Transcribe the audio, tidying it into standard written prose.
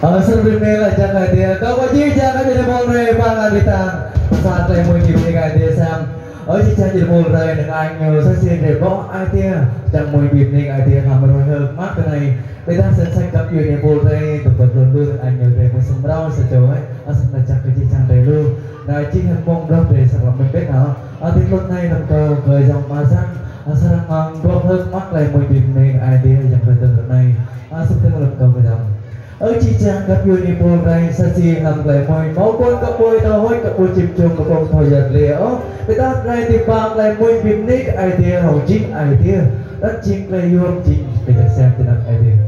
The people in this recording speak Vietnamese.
Sebelumnya lah jangan dia kau wajib jangan jadi mulai bang bintang saat saya mau jadi dia sam ở chỉ chơi một rồi đừng ai nhờ sẽ xin để có idea chẳng mùi bìm nên idea làm rồi hơn mát cái này bây giờ sẽ sách cấp nhiều nhiệm vụ đây tục vật luôn luôn anh nhờ về một sông rau sẽ chờ ấy ở sông là chắc cái gì chẳng đầy luôn này chỉ hình mong đâu để sản phẩm mình biết nào ở tiếng lúc này làm cầu cười dòng mà sang ở sang ngon đua hơn mát lại mùi bìm nên idea chẳng về từ này ở sông tiếng làm cầu cười dòng ở chi trang các uniform này sẽ xin làm lại mùi máu quân các bôi tao hối các bôi chìm chung các bôi thời gian liễu bây giờ này thì bằng lại mùi bìm nick idea hồng chính idea đất chính là yêu chính bây giờ xem từ năm idea